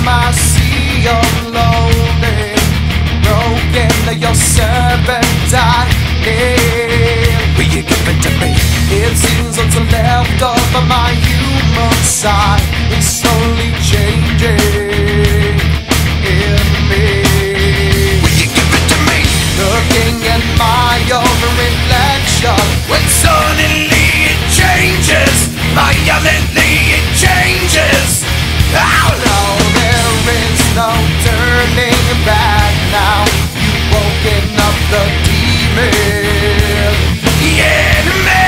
I see you're lonely, broken, your servant I am. Will you give it to me? It seems what's left of my human side is slowly changing in me. Will you give it to me? Looking at my own reflection, when suddenly it changes, violently it changes. Oh no, there is no turning back now. You've woken up the demon in me.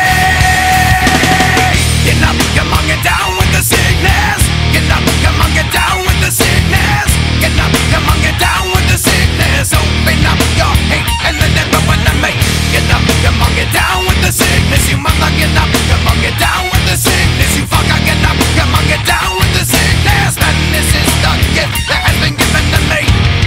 Get up, come on, get down with the sickness. Get up, come on, get down with the sickness. Get up, come on, get down with the sickness. Open up your hate and let it open to me. Get up, come on, get down with the sickness. You mother, get up, come on, get down with the sickness. You fucker, get up, come on, get down with the sickness. And this is the gift that has been given to me.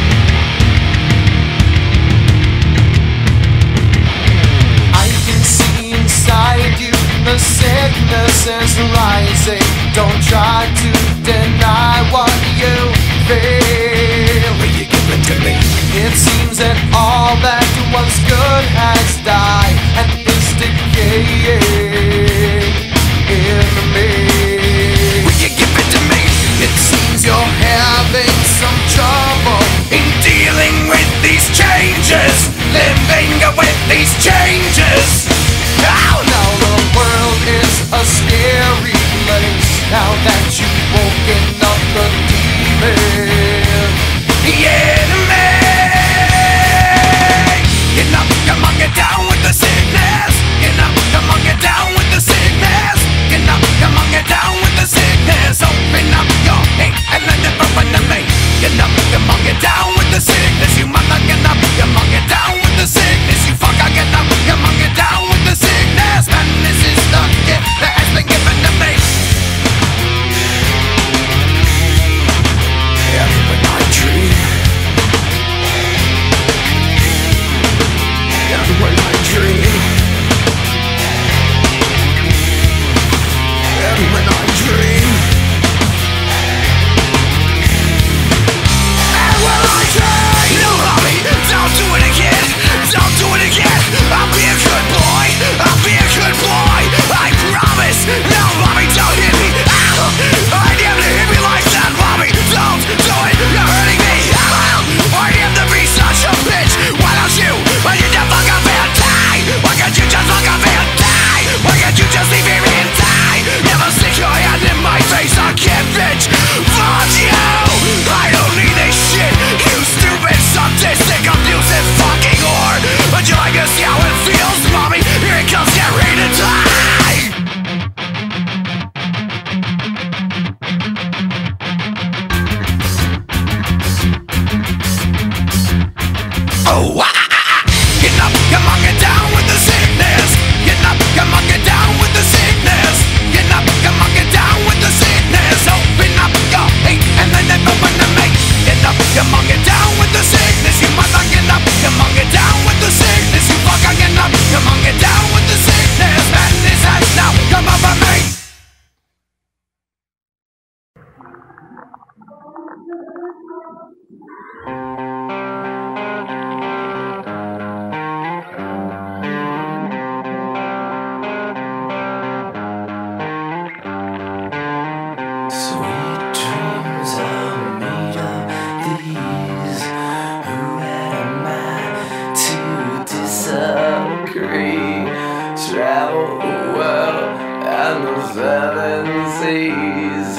I can see inside you, the sickness is rising. Don't try to deny what you feel. Will you give it to me? It seems that all that was good has died and is decaying in me. Will you give it to me? It seems you're having some trouble in dealing with these changes, living with these changes. Oh no, the world is a scary place now that you've woken up the demon in me. Get up, come on, get down with the sickness. Get up, come on, get down with the sickness. Get up, come on, get down with the sickness. Open up your hate and let it open to me. Get up, come on, get down with the sickness. You mother, get up, come on, get down with the sickness. You fucker, get up, come on, get down with the sickness. And this is the gift that has been given to me. Yeah, when I dream, yeah, when I dream, yeah, when I dream, and when I dream. No, mommy, don't do it again. Don't do it again. I'll be a good boy. I'll be a good boy. I promise. No, mommy, don't hit me. Ow! I never hit me like that, mommy. Don't do it. You're hurting me. Ow! I have to be such a bitch. Why don't you? Why you just fuck up and die? Why can't you just fuck up and die? Why can't you just leave me and die? Never stick your hand in my face again, bitch. Fuck you. I don't need this shit. You stupid, sadistic, abusive fucking whore. Would you like to see how it feels, mommy? Here it comes, get ready to die. Oh, get up, come on, get down with the sickness. Get up, come on, get down with the sickness. Get up, come on, get down with the sickness. Open up your hate and then it open to me. Get up, come on, get down with the sickness. You mother, get up, come on, get down with the sickness. You fucker, get up, come on, get down with the sickness. And this has now come over me. Sweet dreams are made of these. Who am I to disagree? Travel the world and the seven seas.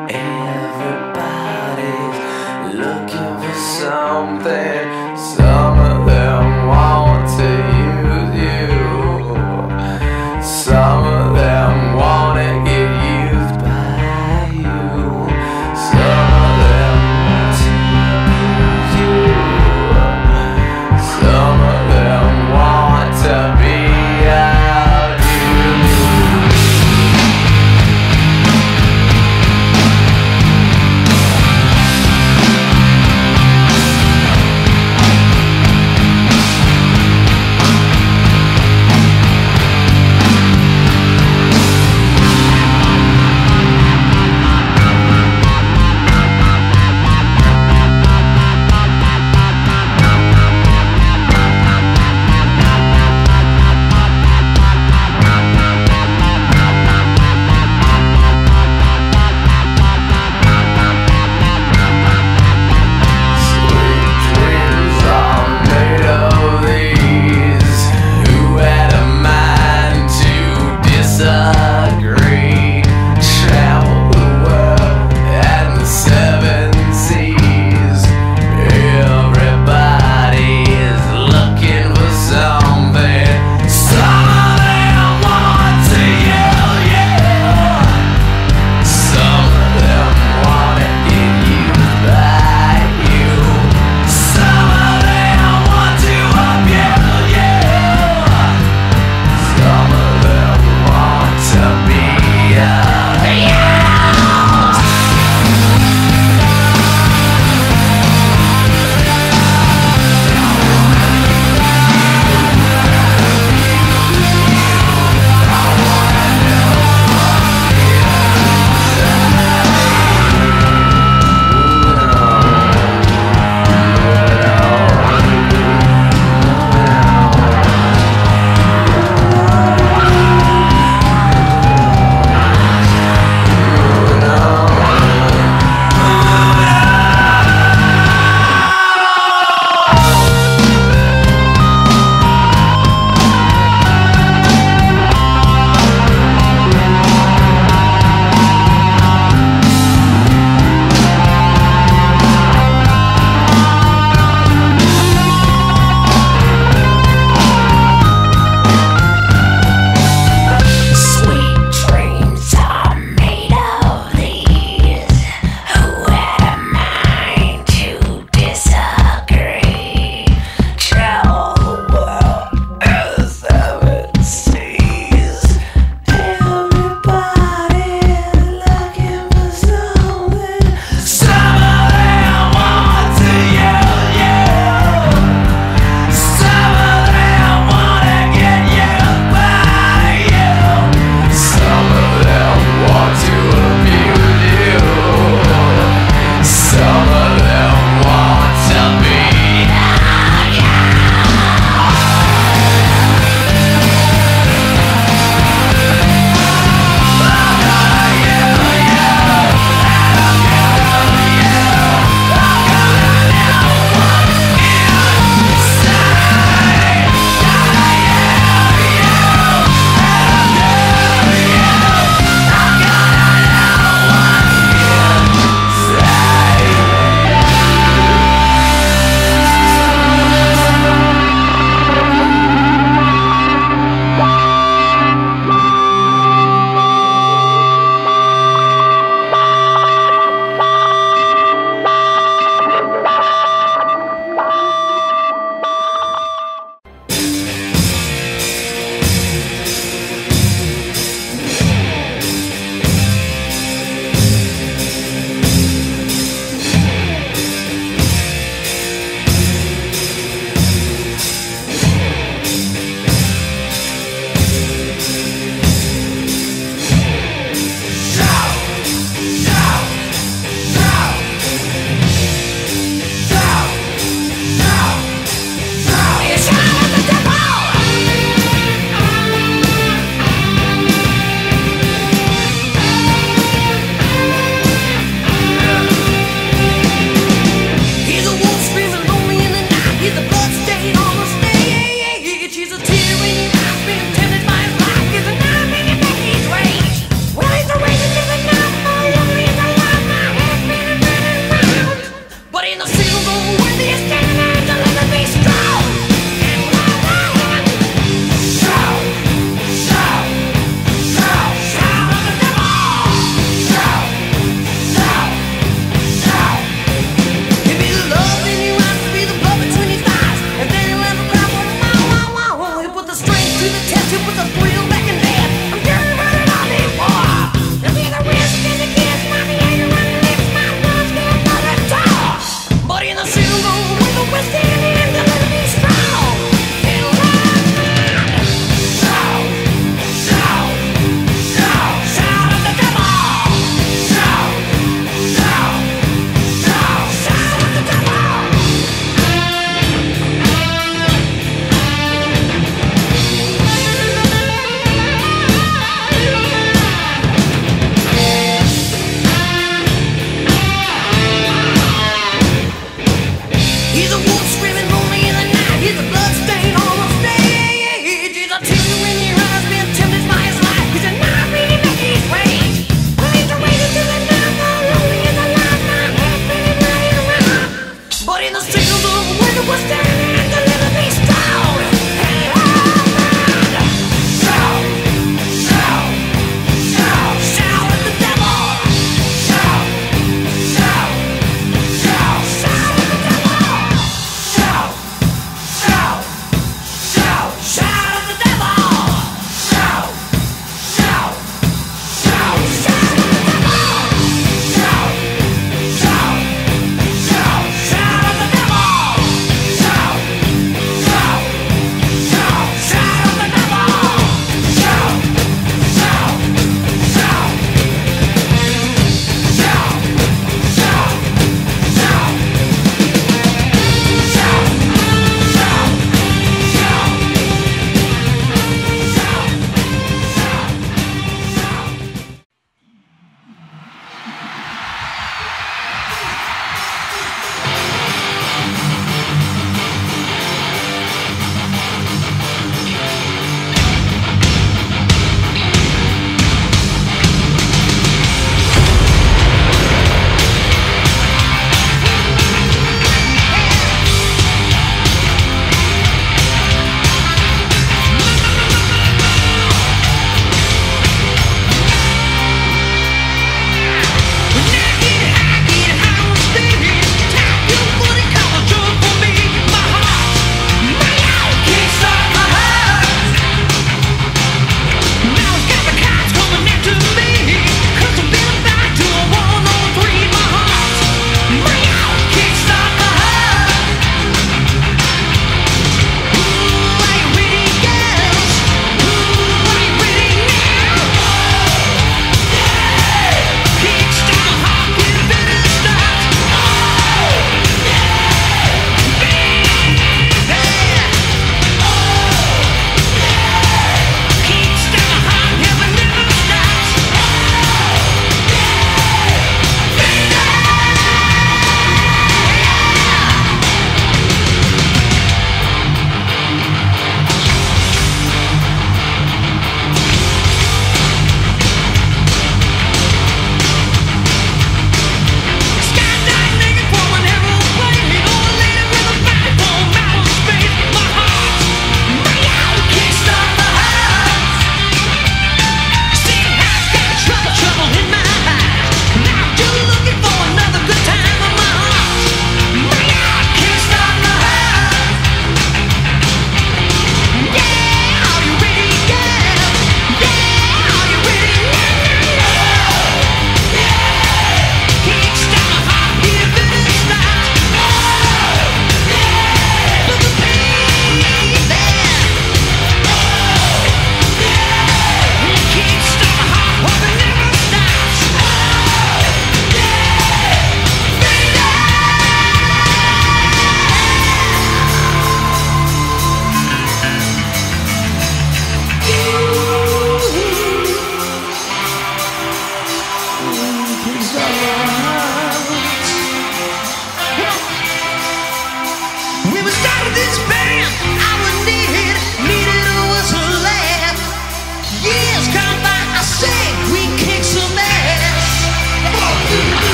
Everybody's looking for something. Some of them want to use you. Some of them want to get used by you. Some of them want to use you. Some of them want to be out you.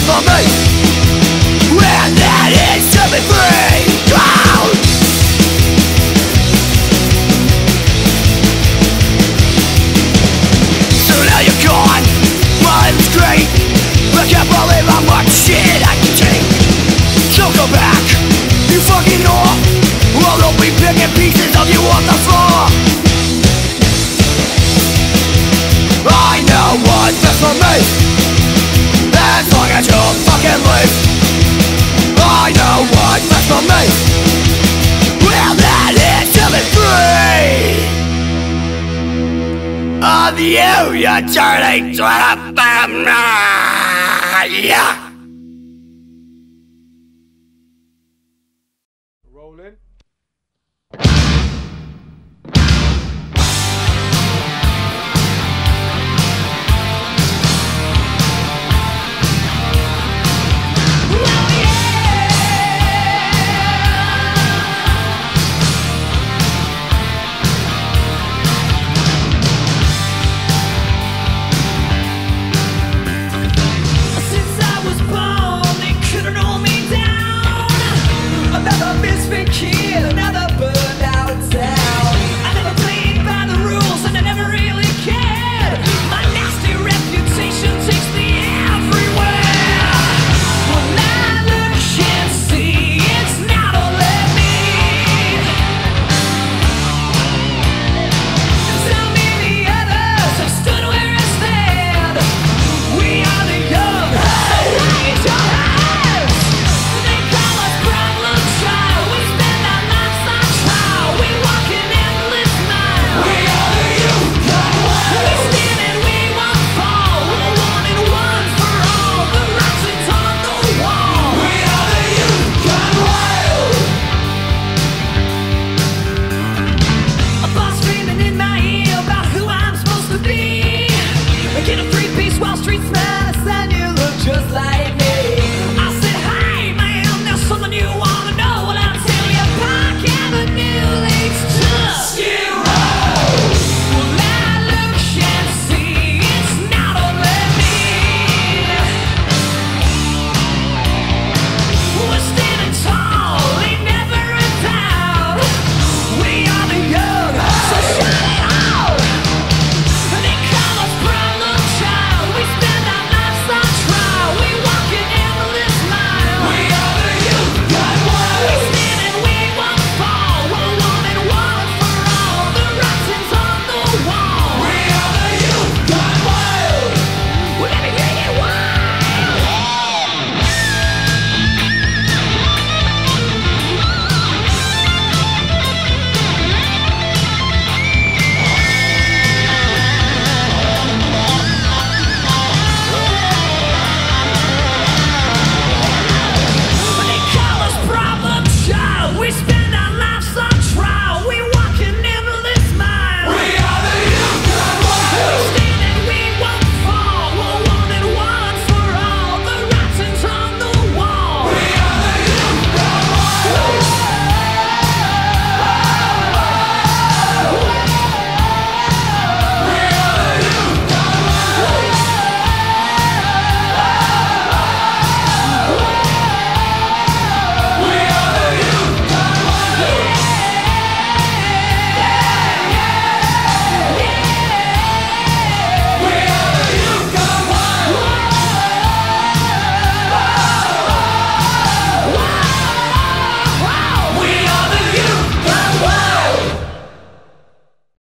for me. And that is to be free. Oh! So now you're gone. My life is great. I can't believe how much shit I can take. So go back, you fucking whore. Well, they'll be picking pieces of you on the floor. I know what's best for me, as long as you fucking leave. I know what's best for me. Well, that is to be free of you, you dirty twat. Yeah. Rolling.